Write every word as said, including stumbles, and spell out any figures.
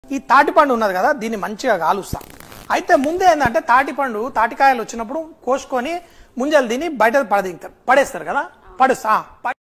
ఈ తాటిపండు ఉన్నది కదా దీన్ని మంచిగా కాలుస్తా. అయితే ముందే ఏంటంటే తాటిపండు తాటికాయలు వచ్చినప్పుడు కోసుకొని ముంజలు తిని బయట పడదింటారు, పడేస్తారు కదా, పడేస్తా.